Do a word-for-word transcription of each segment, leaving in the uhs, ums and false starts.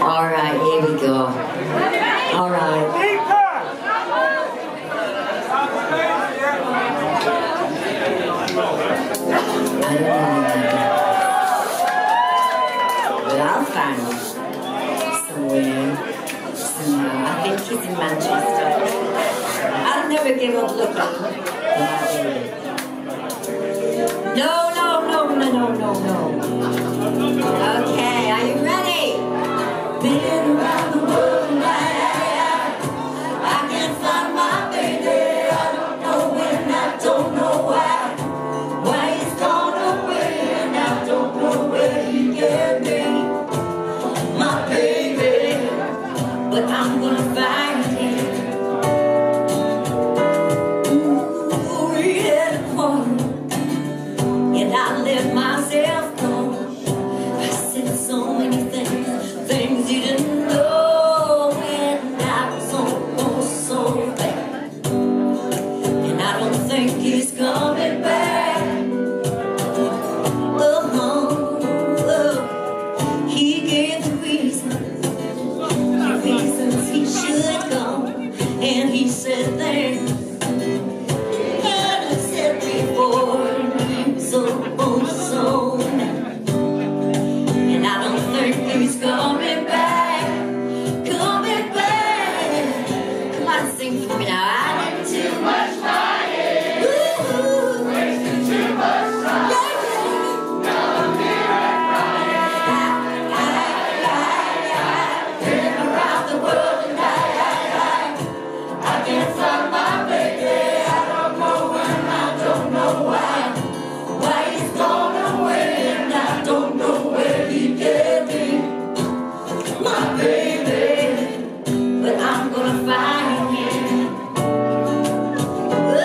All right, here we go. All right. I don't know, but I'll find him somewhere, somehow. I think he's in Manchester. I'll never give up looking. No, no, no, no, no, no, no. Okay, are you ready? Been around the world and I, I can't find my baby. I don't know when, I don't know why. Why he's gone away and I don't know where he can be. My baby, but I'm gonna find him. Ooh, he had a corner and I let myself go. I said so many things, things you didn't know, and I was almost so bad. And I don't think he's coming back. Oh, oh, he gave the reasons, the reasons he should go, and he said things that I said before, and he was almost so mad. And I don't think he's coming back, coming back. Come on, sing for me now. I did too much fighting, wasted too much time. Now I'm here and crying. Been around the world and I, I, I, I can't find my baby. I don't know when, I don't know why. Why he's gone away and I don't know where he can be. My baby, but I'm gonna find him. Oh,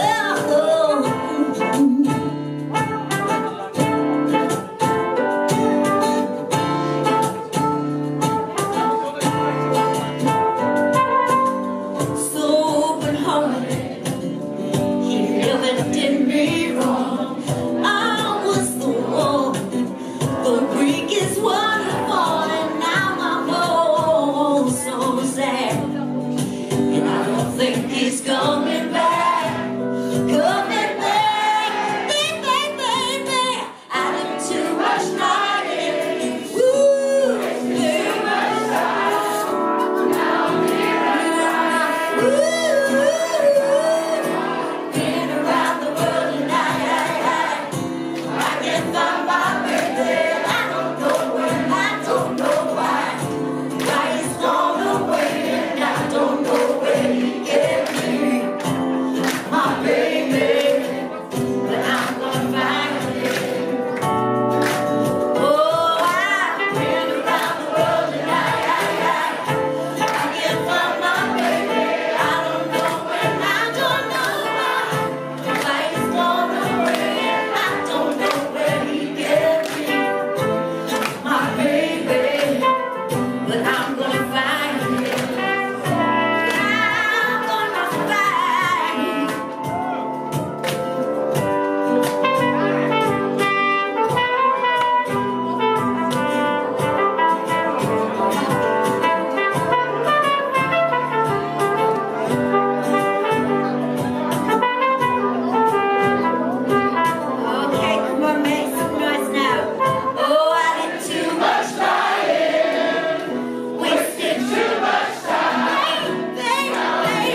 so open-hearted, he never did me wrong. I was the one, the weakest one of all, and now I'm all so sad. And I don't think he's coming back, coming back, baby, baby. I did too much lying, woo, too much time. Now I'm here and crying, woo. Been around the world and I, I, I, I can't find my baby. I don't know when, I don't know why. Why he's gone away and I don't know where he can be. My baby, but I'm gonna find him. Oh, I've been around the world and I, I, I, I can't find my baby. I don't know when, I don't know why. Why he's gone away and I don't know where he can be. My baby, but I'm gonna find him. I'm gonna find him. Okay, come on, make some noise now. Oh, I did too much lying, wasted too much time. Baby,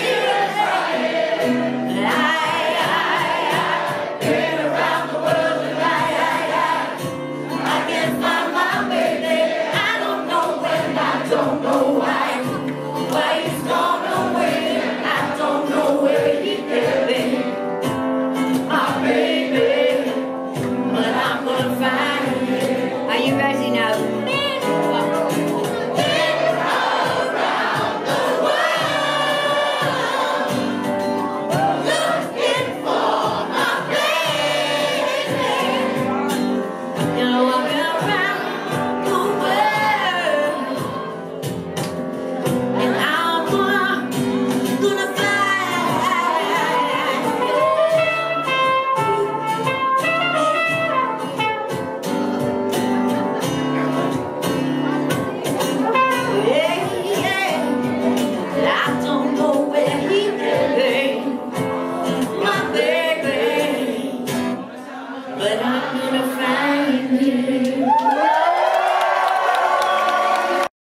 I, I, I, been around the world and I, I, I, I can't find my baby. I don't know when, I don't know why. Why he's gone away and I don't know where he can be. My baby, but I'm gonna find him. Are you ready?